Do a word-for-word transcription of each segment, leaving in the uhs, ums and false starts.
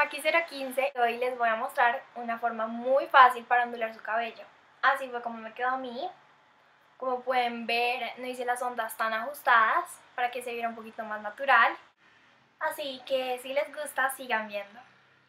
Maki cero quince. Hoy les voy a mostrar una forma muy fácil para ondular su cabello. Así fue como me quedó a mí. Como pueden ver, no hice las ondas tan ajustadas para que se viera un poquito más natural. Así que si les gusta, sigan viendo.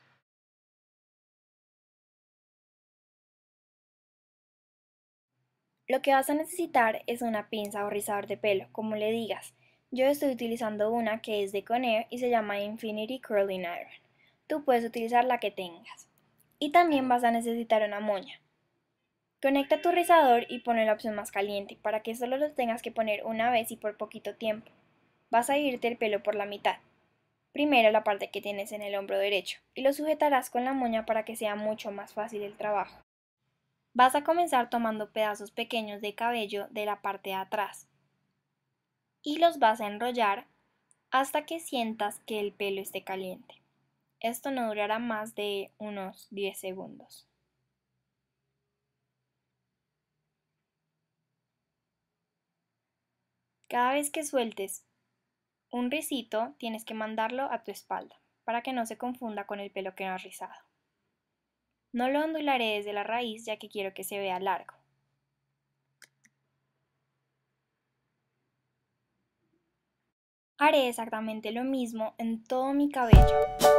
Lo que vas a necesitar es una pinza o rizador de pelo, como le digas. Yo estoy utilizando una que es de Conair y se llama Infinity Curling Iron. Tú puedes utilizar la que tengas. Y también vas a necesitar una moña. Conecta tu rizador y ponle la opción más caliente para que solo lo tengas que poner una vez y por poquito tiempo. Vas a dividirte el pelo por la mitad. Primero la parte que tienes en el hombro derecho y lo sujetarás con la moña para que sea mucho más fácil el trabajo. Vas a comenzar tomando pedazos pequeños de cabello de la parte de atrás y los vas a enrollar hasta que sientas que el pelo esté caliente. Esto no durará más de unos diez segundos. Cada vez que sueltes un rizito, tienes que mandarlo a tu espalda para que no se confunda con el pelo que no has rizado. No lo ondularé desde la raíz ya que quiero que se vea largo. Haré exactamente lo mismo en todo mi cabello.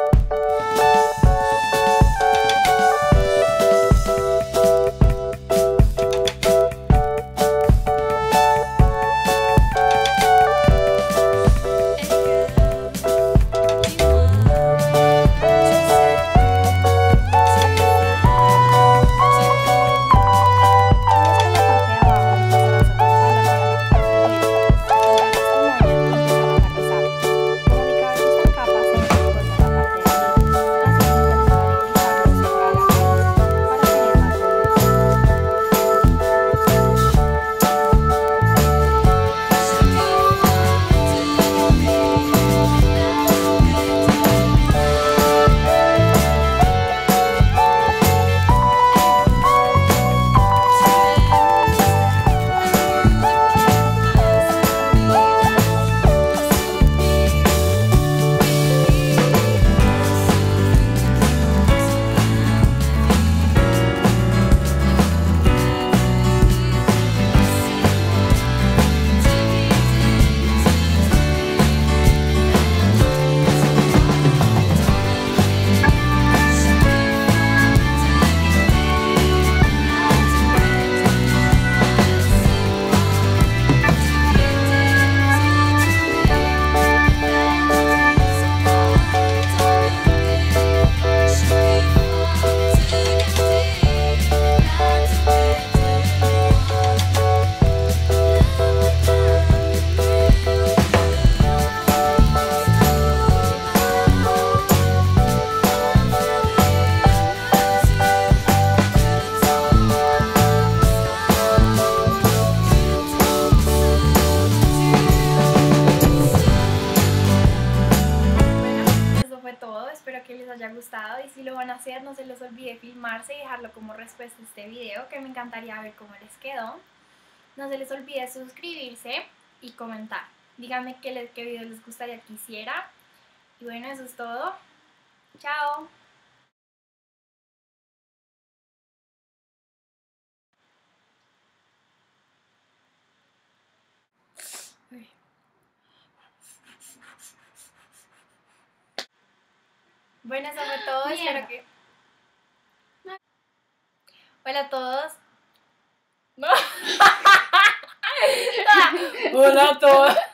Espero que les haya gustado y si lo van a hacer no se les olvide filmarse y dejarlo como respuesta a este video, que me encantaría ver cómo les quedó. No se les olvide suscribirse y comentar. Díganme qué, les, qué video les gustaría que hiciera. Y bueno, eso es todo. Chao. Uy. Bueno, eso fue todo. Espero que... Hola a todos. No. Hola a todos.